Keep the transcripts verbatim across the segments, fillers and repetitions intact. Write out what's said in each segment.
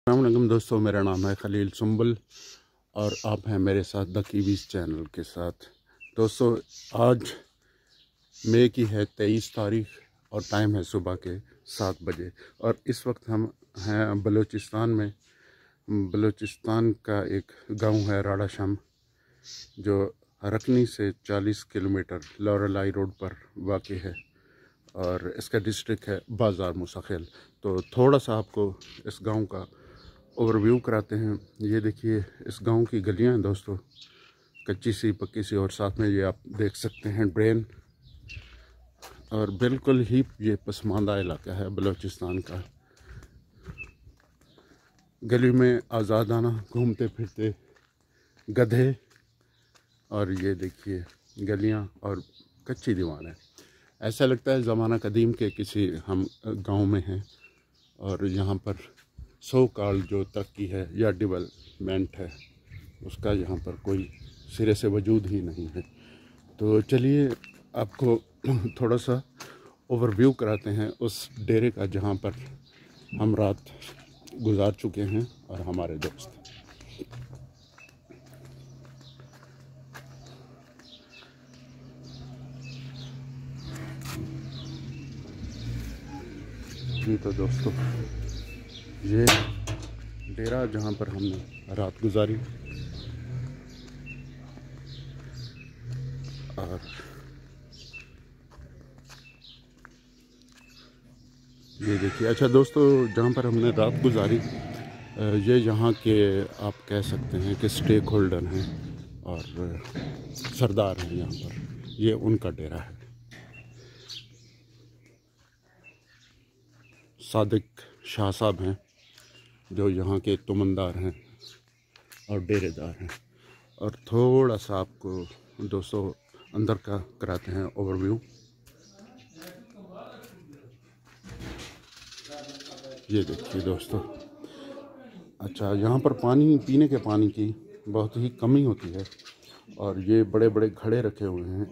अस्सलामुअलैकुम दोस्तों, मेरा नाम है खलील सुंबल और आप हैं मेरे साथ द कीवीज़ चैनल के साथ। दोस्तों, आज मई की है तेईस तारीख और टाइम है सुबह के सात बजे और इस वक्त हम हैं बलूचिस्तान में। बलूचिस्तान का एक गांव है राड़ा शम, जो रकनी से चालीस किलोमीटर लौरलाई रोड पर वाक़ है और इसका डिस्ट्रिक्ट है बाज़ार मुसाखिल। तो थोड़ा सा आपको इस गांव का ओवरव्यू कराते हैं। ये देखिए, इस गांव की गलियां हैं दोस्तों, कच्ची सी पक्की सी, और साथ में ये आप देख सकते हैं ड्रेन, और बिल्कुल ही ये पसमानदा इलाका है बलूचिस्तान का। गली में आज़ादाना घूमते फिरते गधे, और ये देखिए गलियां और कच्ची दीवारें। ऐसा लगता है ज़माना कदीम के किसी हम गांव में हैं और यहाँ पर सो काल जो तरक्की है या डेवलपमेंट है उसका यहाँ पर कोई सिरे से वजूद ही नहीं है। तो चलिए आपको थोड़ा सा ओवरव्यू कराते हैं उस डेरे का जहाँ पर हम रात गुजार चुके हैं और हमारे दोस्त। जी तो दोस्तों, ये डेरा जहाँ पर हमने रात गुजारी, और ये देखिए। अच्छा दोस्तों, जहाँ पर हमने रात गुजारी, ये यहाँ के आप कह सकते हैं कि स्टेक होल्डर हैं और सरदार हैं यहाँ पर। ये उनका डेरा है। सादिक शाह साहब हैं जो यहाँ के तुमंदार हैं और डेरेदार हैं। और थोड़ा सा आपको दोस्तों अंदर का कराते हैं ओवरव्यू। ये देखिए दोस्तों। अच्छा, यहाँ पर पानी, पीने के पानी की बहुत ही कमी होती है और ये बड़े बड़े घड़े रखे हुए हैं,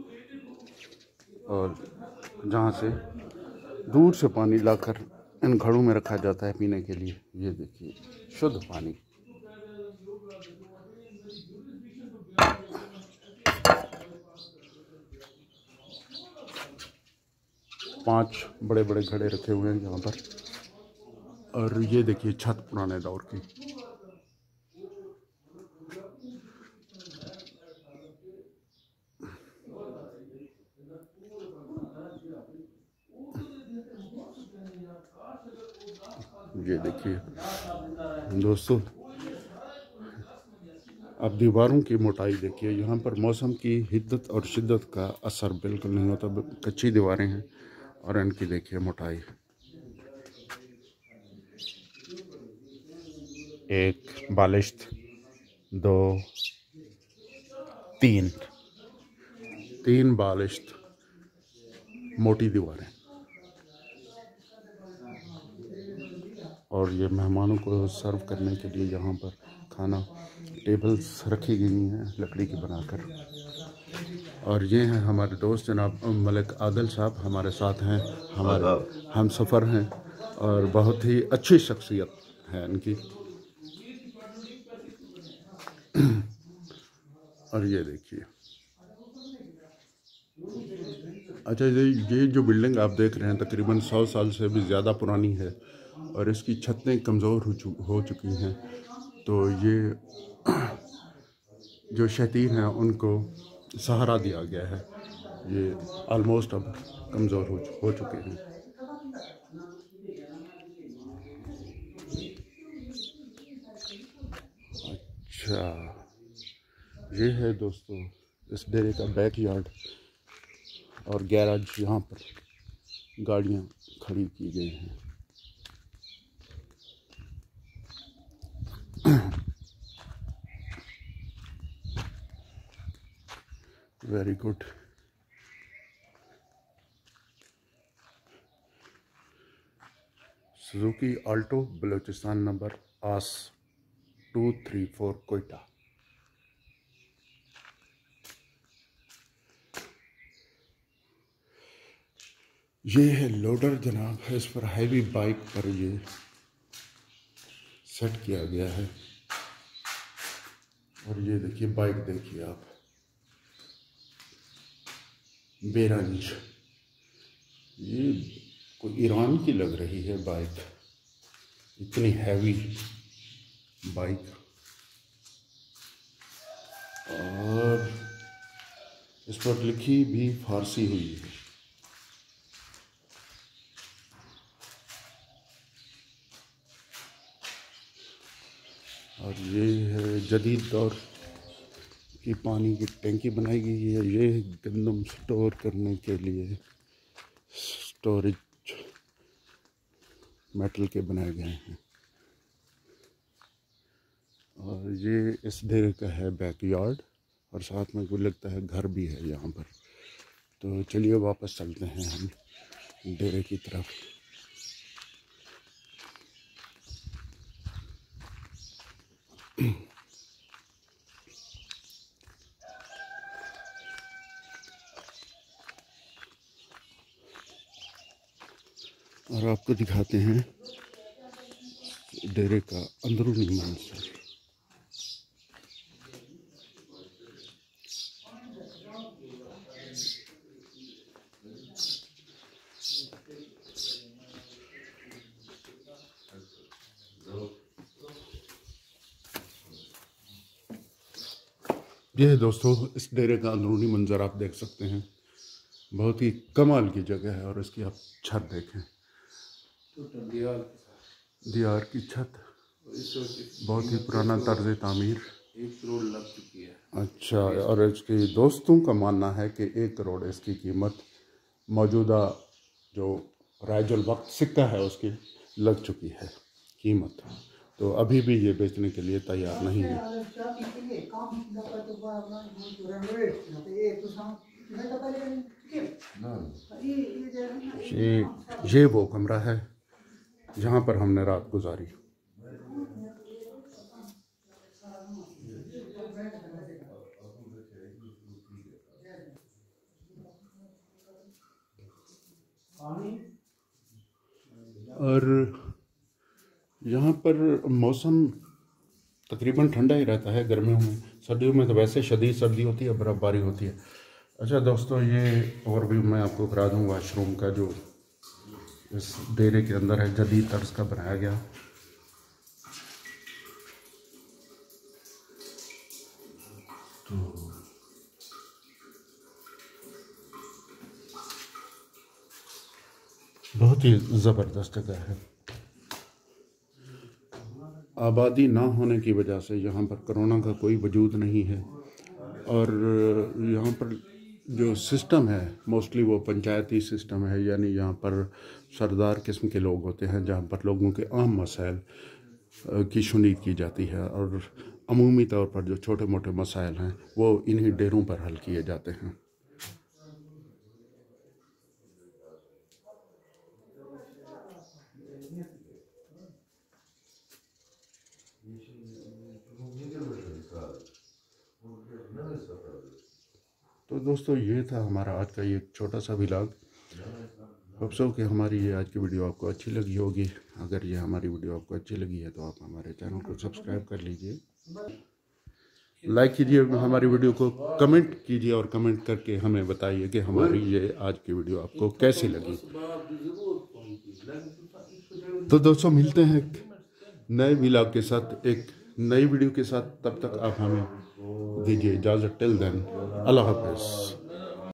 और जहाँ से दूर से पानी लाकर इन घड़ों में रखा जाता है पीने के लिए। ये देखिए, शुद्ध पानी। पांच बड़े बड़े घड़े रखे हुए हैं यहाँ पर, और ये देखिए छत पुराने दौर की। ये देखिए दोस्तों, अब दीवारों की मोटाई देखिए। यहाँ पर मौसम की हिद्दत और शिद्दत का असर बिल्कुल नहीं होता। कच्ची दीवारें हैं और इनकी देखिए मोटाई। एक बालिश्त, दो, तीन तीन बालिश्त मोटी दीवारें। और ये मेहमानों को सर्व करने के लिए यहाँ पर खाना टेबल्स रखी गई हैं लकड़ी की बनाकर। और ये हैं हमारे दोस्त जनाब मलिक आदिल साहब, हमारे साथ हैं, हमारे हम सफ़र हैं और बहुत ही अच्छी शख्सियत है इनकी। और ये देखिए। अच्छा, ये ये जो बिल्डिंग आप देख रहे हैं तकरीबन सौ साल से भी ज़्यादा पुरानी है और इसकी छतें कमज़ोर हो चु हो चुकी हैं। तो ये जो शतीन हैं उनको सहारा दिया गया है। ये ऑलमोस्ट अब कमज़ोर हो, हो चुके हैं। अच्छा, ये है दोस्तों इस डेरे का बैक यार्ड और गैराज। यहाँ पर गाड़ियाँ खड़ी की गई हैं। Very good. Suzuki Alto Balochistan number आस टू थ्री फोर कोयटा। ये है लोडर जनाब, इस पर हैवी बाइक पर ये सेट किया गया है। और ये देखिए बाइक, देखिए आप, बेरंज, ये कोई ईरान की लग रही है बाइक, इतनी हैवी बाइक। और इस पर लिखी भी फारसी हुई है। और ये है जदीद दौर की पानी की टैंकी बनाई गई है। ये गंदम स्टोर करने के लिए स्टोरेज मेटल के बनाए गए हैं। और ये इस डेरे का है बैकयार्ड, और साथ में कोई लगता है घर भी है यहाँ पर। तो चलिए वापस चलते हैं हम डेरे की तरफ। और आपको दिखाते हैं डेरे का अंदरूनी मंजर। ये है दोस्तों इस डेरे का अंदरूनी मंजर, आप देख सकते हैं। बहुत ही कमाल की जगह है। और इसकी आप छत देखें, दीवार की छत, बहुत ही पुराना तर्ज तामीर, एक करोड़ लग चुकी है। अच्छा, और इसके दोस्तों का मानना है कि एक करोड़ इसकी कीमत मौजूदा जो राजुल वक्त सिक्का है उसकी लग चुकी है कीमत। तो अभी भी ये बेचने के लिए तैयार नहीं है। ये ये वो कमरा है जहाँ पर हमने रात गुजारी। और यहाँ पर मौसम तकरीबन ठंडा ही रहता है गर्मियों में। सर्दियों में तो वैसे शदीद सर्दी होती है, बर्फ़बारी होती है। अच्छा दोस्तों, ये ओवरव्यू मैं आपको करा दूँ वाशरूम का, जो इस डेरे के अंदर है, जदीद तर्ज का बनाया गया। तो बहुत ही ज़बरदस्त जगह है। आबादी ना होने की वजह से यहाँ पर कोरोना का कोई वजूद नहीं है। और यहाँ पर जो सिस्टम है मोस्टली वो पंचायती सिस्टम है, यानी यहाँ पर सरदार किस्म के लोग होते हैं, जहाँ पर लोगों के आम मसाइल की सुनीद की जाती है। और अमूमी तौर पर जो छोटे मोटे मसाइल हैं वो इन्हीं डेरों पर हल किए जाते हैं। तो दोस्तों, ये था हमारा आज का ये छोटा सा व्लॉग। होप सो कि हमारी ये आज की वीडियो आपको अच्छी लगी होगी। अगर ये हमारी वीडियो आपको अच्छी लगी है तो आप हमारे चैनल को सब्सक्राइब कर लीजिए, लाइक कीजिए हमारी वीडियो को, कमेंट कीजिए और कमेंट करके हमें बताइए कि हमारी ये आज की वीडियो आपको कैसी लगी। तो दोस्तों, मिलते हैं नए व्लॉग के साथ, एक नई वीडियो के साथ। तब तक आप हमें दीजिए इजाज़त। टिल देन, अल्लाह हाफ़िज़।